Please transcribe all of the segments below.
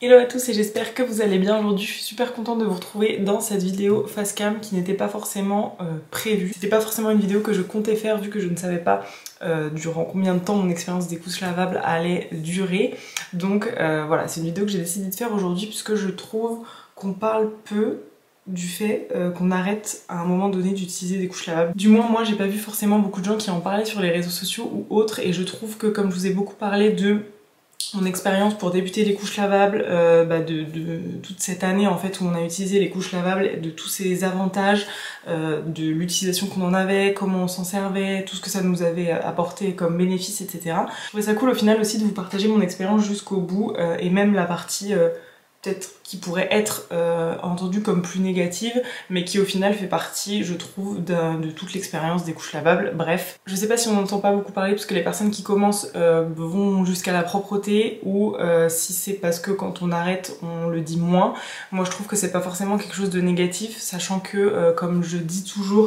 Hello à tous et j'espère que vous allez bien aujourd'hui. Je suis super contente de vous retrouver dans cette vidéo face cam qui n'était pas forcément prévue. C'était pas forcément une vidéo que je comptais faire vu que je ne savais pas durant combien de temps mon expérience des couches lavables allait durer. Donc voilà, c'est une vidéo que j'ai décidé de faire aujourd'hui puisque je trouve qu'on parle peu du fait qu'on arrête à un moment donné d'utiliser des couches lavables. Du moins moi j'ai pas vu forcément beaucoup de gens qui en parlaient sur les réseaux sociaux ou autres, et je trouve que comme je vous ai beaucoup parlé de mon expérience pour débuter les couches lavables, de toute cette année en fait où on a utilisé les couches lavables, de tous ces avantages, de l'utilisation qu'on en avait, comment on s'en servait, tout ce que ça nous avait apporté comme bénéfice, etc. Je trouvais ça cool au final aussi de vous partager mon expérience jusqu'au bout, et même la partie peut-être qui pourrait être entendue comme plus négative, mais qui au final fait partie, je trouve, de toute l'expérience des couches lavables. Bref, je sais pas si on n'entend pas beaucoup parler parce que les personnes qui commencent vont jusqu'à la propreté, ou si c'est parce que quand on arrête on le dit moins. Moi je trouve que c'est pas forcément quelque chose de négatif, sachant que comme je dis toujours,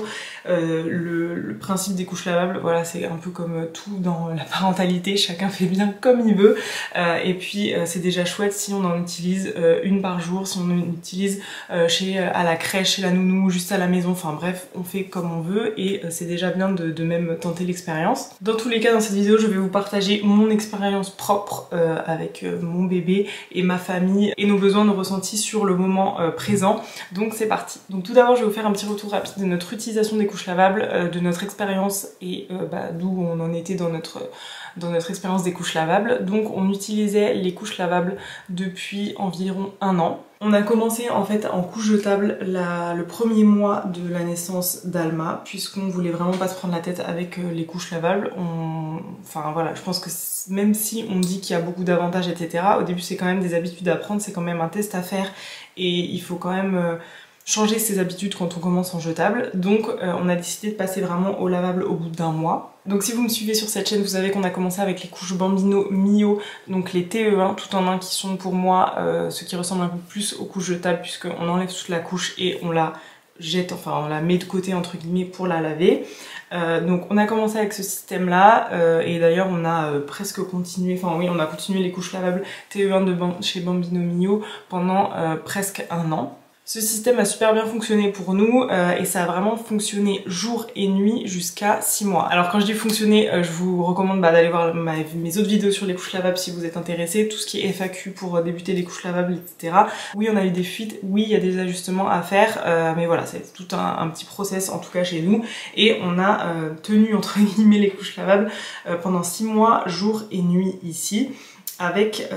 le principe des couches lavables, voilà, c'est un peu comme tout dans la parentalité, chacun fait bien comme il veut, et puis c'est déjà chouette si on en utilise une par jour, si on en utilise à la crèche, chez la nounou, juste à la maison, enfin bref, on fait comme on veut, et c'est déjà bien de même tenter l'expérience. Dans tous les cas, dans cette vidéo, je vais vous partager mon expérience propre avec mon bébé et ma famille, et nos besoins, nos ressentis sur le moment présent. Donc c'est parti. Donc tout d'abord, je vais vous faire un petit retour rapide de notre utilisation des couches lavables, de notre expérience et d'où on en était dans notre expérience des couches lavables. Donc on utilisait les couches lavables depuis environ 1 an. On a commencé en fait en couche jetable le premier mois de la naissance d'Alma, puisqu'on voulait vraiment pas se prendre la tête avec les couches lavables. Enfin voilà, je pense que même si on dit qu'il y a beaucoup d'avantages, etc., au début c'est quand même des habitudes à prendre, c'est quand même un test à faire, et il faut quand même changer ses habitudes quand on commence en jetable. Donc on a décidé de passer vraiment au lavable au bout d'1 mois. Donc si vous me suivez sur cette chaîne, vous savez qu'on a commencé avec les couches Bambino Mio, donc les TE1 tout en un, qui sont pour moi ce qui ressemble un peu plus aux couches jetables, puisqu'on enlève toute la couche et on la jette, enfin on la met de côté entre guillemets pour la laver. Donc on a commencé avec ce système là, et d'ailleurs on a presque continué, enfin oui, on a continué les couches lavables TE1 chez Bambino Mio pendant presque 1 an. Ce système a super bien fonctionné pour nous, et ça a vraiment fonctionné jour et nuit jusqu'à 6 mois. Alors quand je dis fonctionner, je vous recommande d'aller voir mes autres vidéos sur les couches lavables si vous êtes intéressés, tout ce qui est FAQ pour débuter les couches lavables, etc. Oui, on a eu des fuites, oui, il y a des ajustements à faire, mais voilà, c'est tout un petit process en tout cas chez nous, et on a tenu entre guillemets les couches lavables pendant 6 mois, jour et nuit ici. Avec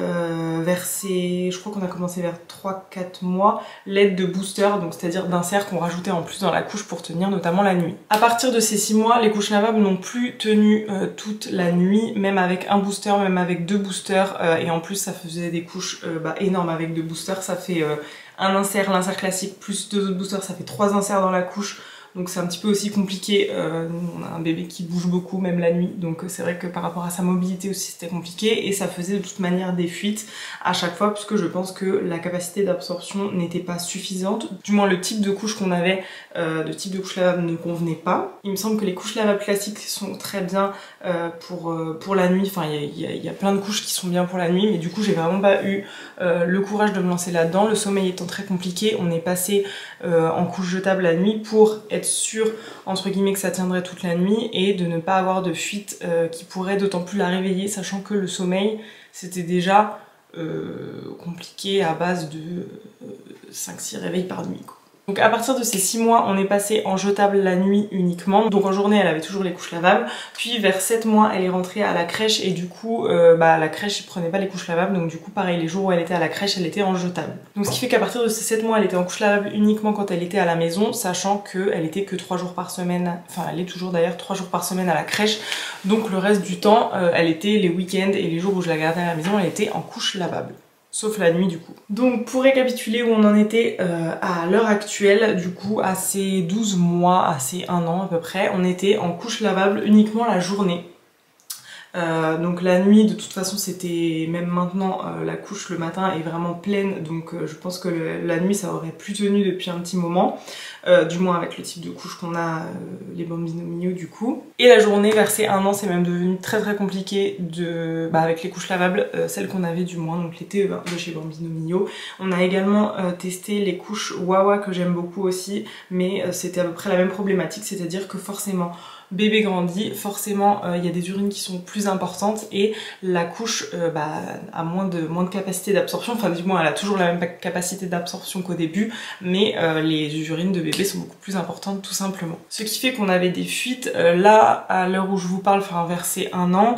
je crois qu'on a commencé vers 3-4 mois, l'aide de booster, donc c'est-à-dire d'insert qu'on rajoutait en plus dans la couche pour tenir notamment la nuit. À partir de ces 6 mois, les couches lavables n'ont plus tenu toute la nuit, même avec un booster, même avec 2 boosters, et en plus ça faisait des couches énormes avec 2 boosters, ça fait un insert, l'insert classique, plus 2 autres boosters, ça fait 3 inserts dans la couche. Donc c'est un petit peu aussi compliqué, on a un bébé qui bouge beaucoup même la nuit, donc c'est vrai que par rapport à sa mobilité aussi c'était compliqué, et ça faisait de toute manière des fuites à chaque fois, puisque je pense que la capacité d'absorption n'était pas suffisante, du moins le type de couche qu'on avait, le type de couche lavable ne convenait pas. Il me semble que les couches lavables classiques sont très bien pour la nuit, enfin il y a plein de couches qui sont bien pour la nuit, mais du coup j'ai vraiment pas eu le courage de me lancer là-dedans, le sommeil étant très compliqué, on est passé en couche jetable la nuit pour être sûr entre guillemets que ça tiendrait toute la nuit et de ne pas avoir de fuite qui pourrait d'autant plus la réveiller, sachant que le sommeil c'était déjà compliqué à base de 5-6 réveils par nuit, quoi. Donc à partir de ces 6 mois, on est passé en jetable la nuit uniquement. Donc en journée, elle avait toujours les couches lavables. Puis vers 7 mois, elle est rentrée à la crèche, et du coup, la crèche ne prenait pas les couches lavables. Donc du coup, pareil, les jours où elle était à la crèche, elle était en jetable. Donc ce qui fait qu'à partir de ces 7 mois, elle était en couche lavable uniquement quand elle était à la maison, sachant qu'elle était que 3 jours par semaine, enfin elle est toujours d'ailleurs 3 jours par semaine à la crèche. Donc le reste du temps, elle était les week-ends et les jours où je la gardais à la maison, elle était en couche lavable. Sauf la nuit du coup. Donc pour récapituler où on en était à l'heure actuelle, du coup à ces 12 mois, à ces 1 an à peu près, on était en couche lavable uniquement la journée. Donc la nuit de toute façon c'était, même maintenant la couche le matin est vraiment pleine, donc je pense que la nuit ça aurait plus tenu depuis un petit moment, du moins avec le type de couche qu'on a, les Bambino Mio du coup. Et la journée versée 1 an c'est même devenu très très compliqué avec les couches lavables, celles qu'on avait du moins, donc l'été de chez Bambino Mio. On a également testé les couches Wawa que j'aime beaucoup aussi, mais c'était à peu près la même problématique, c'est-à-dire que forcément bébé grandit, forcément il y a des urines qui sont plus importantes et la couche a moins de capacité d'absorption, enfin du moins elle a toujours la même capacité d'absorption qu'au début, mais les urines de bébé sont beaucoup plus importantes tout simplement. Ce qui fait qu'on avait des fuites, là à l'heure où je vous parle, enfin versé 1 an,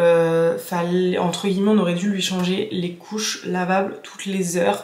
entre guillemets on aurait dû lui changer les couches lavables toutes les heures.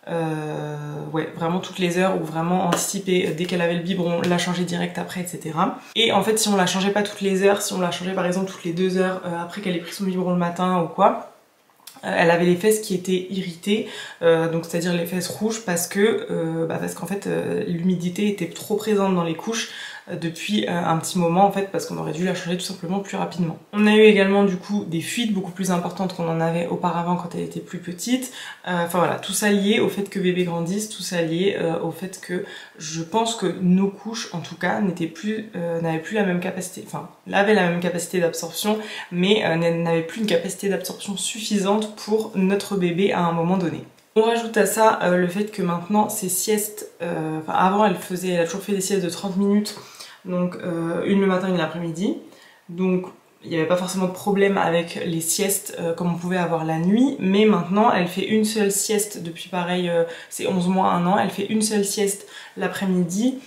Ouais, vraiment toutes les heures, ou vraiment anticiper dès qu'elle avait le biberon, la changer direct après, etc. Et en fait si on la changeait pas toutes les heures, si on la changeait par exemple toutes les 2 heures après qu'elle ait pris son biberon le matin ou quoi, elle avait les fesses qui étaient irritées, donc c'est-à-dire les fesses rouges parce qu'en fait l'humidité était trop présente dans les couches depuis un petit moment en fait, parce qu'on aurait dû la changer tout simplement plus rapidement. On a eu également du coup des fuites beaucoup plus importantes qu'on en avait auparavant quand elle était plus petite. Enfin voilà, tout ça lié au fait que bébé grandisse, tout ça lié au fait que je pense que nos couches en tout cas n'avaient plus la même capacité, enfin avaient la même capacité d'absorption, mais n'avaient plus une capacité d'absorption suffisante pour notre bébé à un moment donné. On rajoute à ça le fait que maintenant ces siestes, avant elle a toujours fait des siestes de 30 minutes, donc une le matin, une l'après-midi, donc il n'y avait pas forcément de problème avec les siestes comme on pouvait avoir la nuit, mais maintenant elle fait une seule sieste depuis pareil, c'est 11 mois, 1 an, elle fait une seule sieste l'après-midi,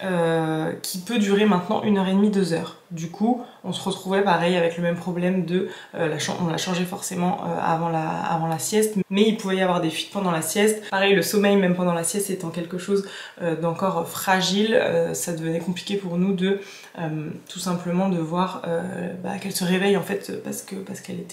qui peut durer maintenant 1h30, 2 heures. Du coup, on se retrouvait pareil avec le même problème de on l'a changé forcément avant la sieste, mais il pouvait y avoir des fuites pendant la sieste. Pareil, le sommeil même pendant la sieste étant quelque chose d'encore fragile, ça devenait compliqué pour nous de tout simplement de voir qu'elle se réveille en fait parce qu'il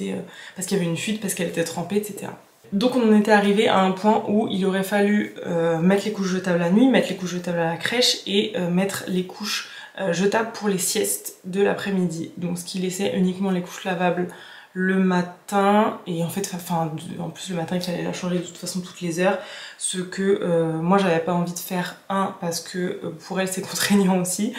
y avait une fuite, parce qu'elle était trempée, etc. Donc on en était arrivé à un point où il aurait fallu mettre les couches jetables la nuit, mettre les couches jetables à la crèche et mettre les couches jetables pour les siestes de l'après-midi. Donc ce qui laissait uniquement les couches lavables le matin, et en fait, en plus le matin il fallait la changer de toute façon toutes les heures, ce que moi j'avais pas envie de faire, parce que pour elle c'est contraignant aussi.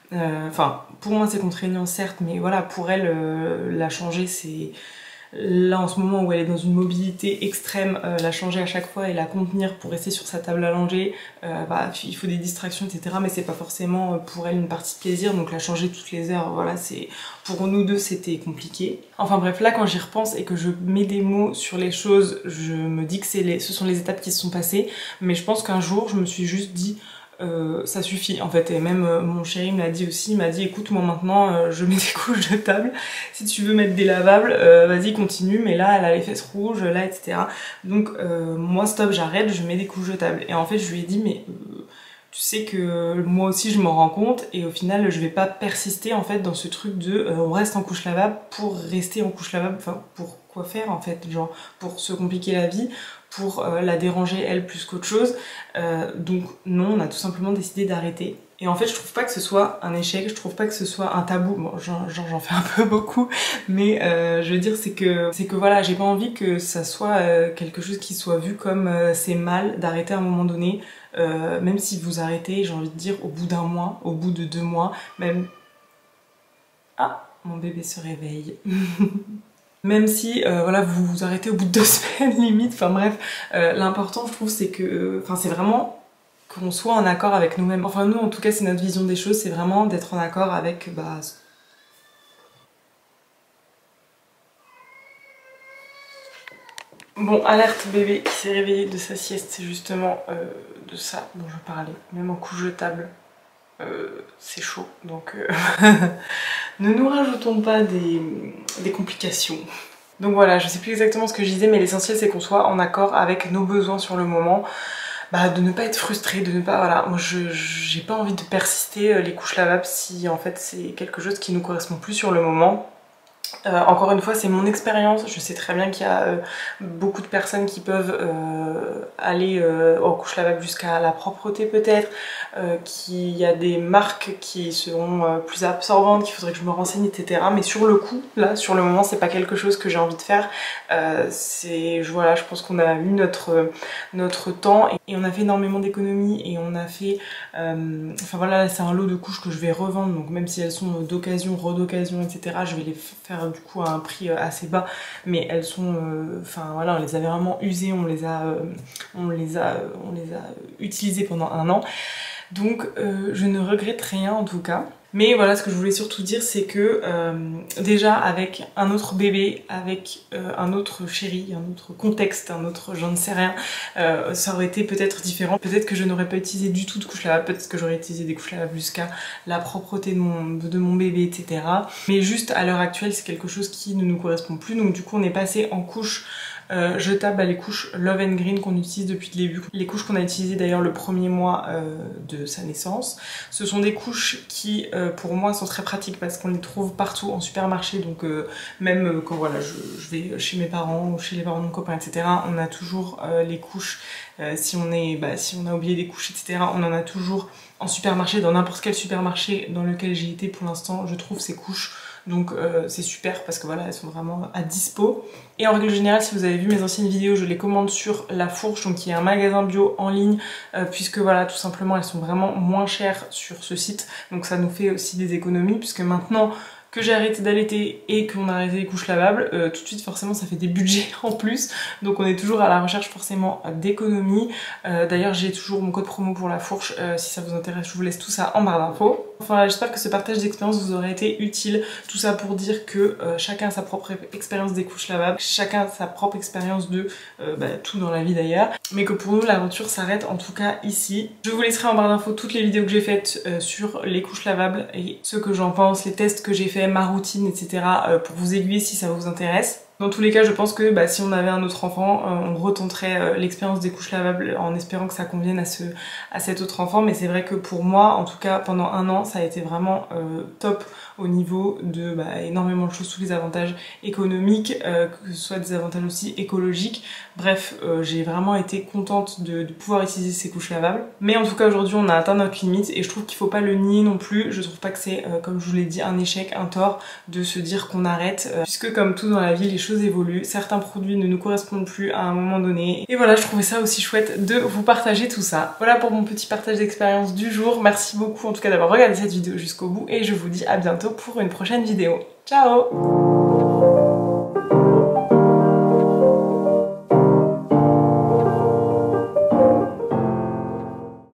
Pour moi c'est contraignant certes, mais voilà, pour elle la changer c'est... Là en ce moment où elle est dans une mobilité extrême, la changer à chaque fois et la contenir pour rester sur sa table à langer, il faut des distractions, etc. Mais c'est pas forcément pour elle une partie de plaisir, donc la changer toutes les heures, voilà, pour nous deux c'était compliqué. Enfin bref, là quand j'y repense et que je mets des mots sur les choses, je me dis que ce sont les étapes qui se sont passées, mais je pense qu'un jour je me suis juste dit ça suffit en fait, et même mon chéri me l'a dit aussi, il m'a dit écoute moi maintenant je mets des couches de table, si tu veux mettre des lavables vas-y continue, mais là elle a les fesses rouges là, etc. Donc moi stop, j'arrête, je mets des couches de table. Et en fait je lui ai dit mais tu sais que moi aussi je m'en rends compte, et au final je vais pas persister en fait dans ce truc de on reste en couche lavable pour rester en couche lavable, enfin pour quoi faire en fait, genre pour se compliquer la vie, pour la déranger elle plus qu'autre chose. Donc non, on a tout simplement décidé d'arrêter. Et en fait je trouve pas que ce soit un échec, je trouve pas que ce soit un tabou, bon j'en fais un peu beaucoup, mais je veux dire c'est que voilà, j'ai pas envie que ça soit quelque chose qui soit vu comme c'est mal d'arrêter à un moment donné, même si vous arrêtez, j'ai envie de dire au bout d'1 mois, au bout de 2 mois, même... Ah, mon bébé se réveille. Même si voilà, vous vous arrêtez au bout de 2 semaines limite, enfin bref, l'important je trouve c'est que, c'est vraiment qu'on soit en accord avec nous-mêmes. Enfin nous en tout cas c'est notre vision des choses, c'est vraiment d'être en accord avec Bon, alerte bébé qui s'est réveillé de sa sieste, c'est justement de ça dont je parlais, même en couche jetable. C'est chaud, donc ne nous rajoutons pas des complications. Donc voilà, je sais plus exactement ce que je disais, mais l'essentiel c'est qu'on soit en accord avec nos besoins sur le moment, de ne pas être frustré, de ne pas... Voilà, moi j'ai pas envie de persister les couches lavables si en fait c'est quelque chose qui nous correspond plus sur le moment. Encore une fois, c'est mon expérience. Je sais très bien qu'il y a beaucoup de personnes qui peuvent aller en couche lavable jusqu'à la propreté peut-être, qu'il y a des marques qui seront plus absorbantes, qu'il faudrait que je me renseigne, etc. Mais sur le coup, là, sur le moment, c'est pas quelque chose que j'ai envie de faire. Voilà, je pense qu'on a eu notre temps et on a fait énormément d'économies et on a fait... enfin voilà, c'est un lot de couches que je vais revendre, donc même si elles sont d'occasion, red'occasion, etc., je vais les faire du coup à un prix assez bas, mais elles sont... Enfin voilà, on les avait vraiment usées, on les a utilisées pendant un an. Donc je ne regrette rien en tout cas. Mais voilà, ce que je voulais surtout dire, c'est que déjà avec un autre bébé, avec un autre chéri, un autre contexte, un autre j'en ne sais rien, ça aurait été peut-être différent. Peut-être que je n'aurais pas utilisé du tout de couche lavable, peut-être que j'aurais utilisé des couches lavables jusqu'à la propreté de mon bébé, etc. Mais juste à l'heure actuelle, c'est quelque chose qui ne nous correspond plus. Donc du coup, on est passé en couche jetable, les couches Love and Green qu'on utilise depuis le début. Les couches qu'on a utilisées d'ailleurs le premier mois de sa naissance. Ce sont des couches qui pour moi sont très pratiques parce qu'on les trouve partout en supermarché, donc même quand voilà, je vais chez mes parents ou chez les parents de mon copain, etc. On a toujours les couches, si on a oublié des couches, etc. on en a toujours en supermarché, dans n'importe quel supermarché dans lequel j'ai été pour l'instant, je trouve ces couches. Donc c'est super parce que voilà, elles sont vraiment à dispo. Et en règle générale, si vous avez vu mes anciennes vidéos, je les commande sur La Fourche, donc qui est un magasin bio en ligne, puisque voilà, tout simplement elles sont vraiment moins chères sur ce site. Donc ça nous fait aussi des économies, puisque maintenant que j'ai arrêté d'allaiter et qu'on a arrêté les couches lavables, tout de suite forcément ça fait des budgets en plus, donc on est toujours à la recherche forcément d'économies. D'ailleurs j'ai toujours mon code promo pour La Fourche, si ça vous intéresse je vous laisse tout ça en barre d'infos. Enfin j'espère que ce partage d'expérience vous aurait été utile, tout ça pour dire que chacun a sa propre expérience des couches lavables, chacun a sa propre expérience de tout dans la vie d'ailleurs, mais que pour nous l'aventure s'arrête en tout cas ici. Je vous laisserai en barre d'infos toutes les vidéos que j'ai faites sur les couches lavables et ce que j'en pense, les tests que j'ai fait, ma routine, etc. pour vous aiguiller si ça vous intéresse. Dans tous les cas, je pense que si on avait un autre enfant, on retenterait l'expérience des couches lavables en espérant que ça convienne à cet autre enfant. Mais c'est vrai que pour moi, en tout cas pendant un an, ça a été vraiment top au niveau de énormément de choses, tous les avantages économiques, que ce soit des avantages aussi écologiques. Bref, j'ai vraiment été contente de pouvoir utiliser ces couches lavables. Mais en tout cas aujourd'hui, on a atteint notre limite et je trouve qu'il faut pas le nier non plus. Je trouve pas que c'est, comme je vous l'ai dit, un échec, un tort de se dire qu'on arrête, puisque comme tout dans la vie, les choses évoluent, certains produits ne nous correspondent plus à un moment donné. Et voilà, je trouvais ça aussi chouette de vous partager tout ça. Voilà pour mon petit partage d'expérience du jour. Merci beaucoup en tout cas d'avoir regardé cette vidéo jusqu'au bout et je vous dis à bientôt pour une prochaine vidéo. Ciao!